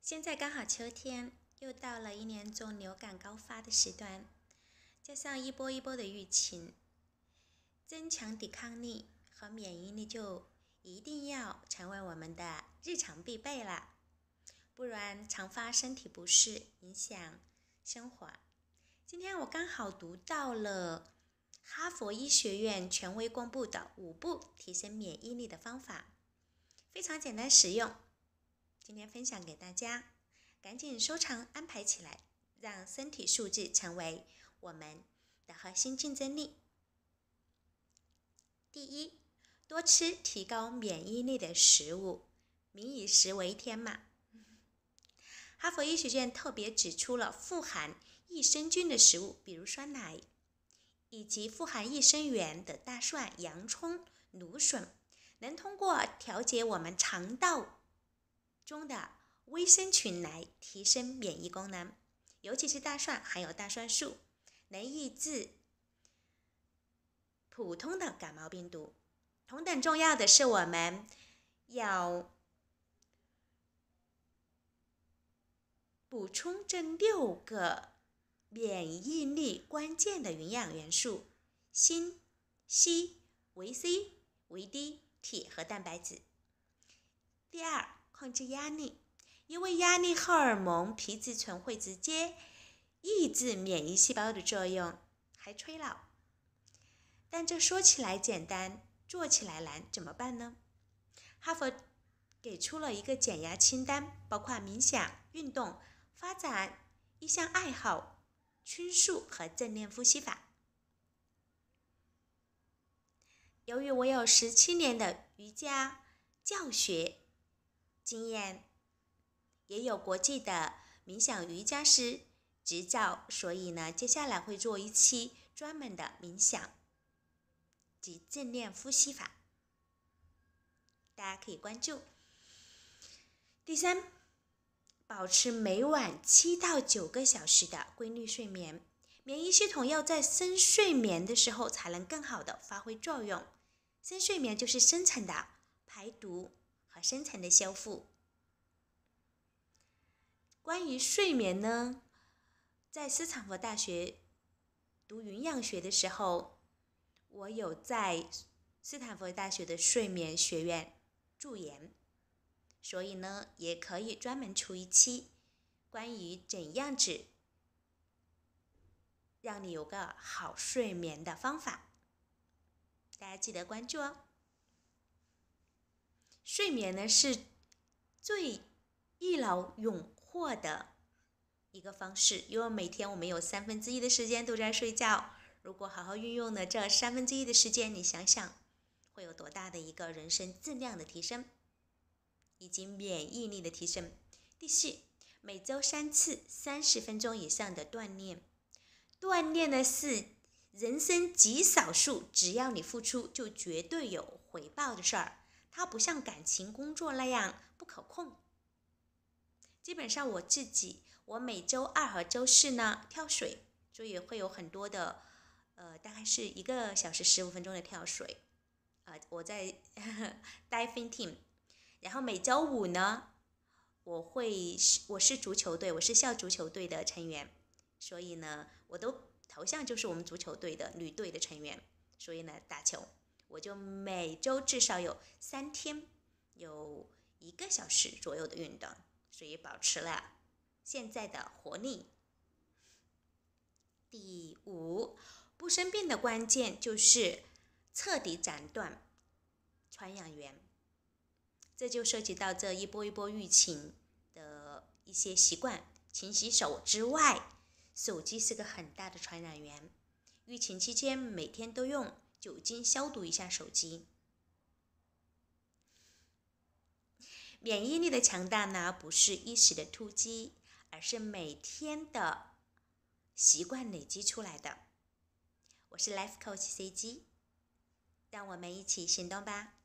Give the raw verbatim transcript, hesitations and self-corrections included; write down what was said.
现在刚好秋天，又到了一年中流感高发的时段，加上一波一波的疫情，增强抵抗力和免疫力就一定要成为我们的日常必备了，不然常发身体不适，影响生活。今天我刚好读到了哈佛医学院权威公布的五步提升免疫力的方法，非常简单实用，今天分享给大家，赶紧收藏安排起来，让身体素质成为我们的核心竞争力。第一，多吃提高免疫力的食物，民以食为天嘛。哈佛医学院特别指出了富含益生菌的食物，比如酸奶，以及富含益生元的大蒜、洋葱、芦笋，能通过调节我们肠道中的微生群来提升免疫功能，尤其是大蒜含有大蒜素，能抑制普通的感冒病毒。同等重要的是，我们要补充这六个免疫力关键的营养元素：锌、硒、维 C、维 D、铁和蛋白质。第二，控制压力，因为压力荷尔蒙皮质醇会直接抑制免疫细胞的作用，还催老。但这说起来简单，做起来难，怎么办呢？哈佛给出了一个减压清单，包括冥想、运动、发展一项爱好、倾诉和正念呼吸法。由于我有十七年的瑜伽教学经验，也有国际的冥想瑜伽师执照，所以呢，接下来会做一期专门的冥想及正念呼吸法，大家可以关注。第三，保持每晚七到九个小时的规律睡眠，免疫系统要在深睡眠的时候才能更好的发挥作用。深睡眠就是深层的排毒和深层的修复。关于睡眠呢，在斯坦福大学读营养学的时候，我有在斯坦福大学的睡眠学院驻研，所以呢，也可以专门出一期关于怎样子让你有个好睡眠的方法，大家记得关注哦。睡眠呢是最一劳永获的一个方式，因为每天我们有三分之一的时间都在睡觉，如果好好运用了这三分之一的时间，你想想会有多大的一个人生质量的提升，以及免疫力的提升。第四，每周三次三十分钟以上的锻炼，锻炼呢是人生极少数只要你付出就绝对有回报的事儿，它不像感情工作那样不可控。基本上我自己，我每周二和周四呢跳水，所以会有很多的呃，大概是一个小时十五分钟的跳水，呃，我在diving team。然后每周五呢，我会我是足球队，我是校足球队的成员，所以呢，我都头像就是我们足球队的女队的成员，所以呢，打球我就每周至少有三天有一个小时左右的运动，所以保持了现在的活力。第五，不生病的关键就是彻底斩断传染源，这就涉及到这一波一波疫情的一些习惯，勤洗手之外，手机是个很大的传染源。疫情期间每天都用酒精消毒一下手机。免疫力的强大呢，不是一时的突击，而是每天的习惯累积出来的。我是 Life Coach C G， 让我们一起行动吧。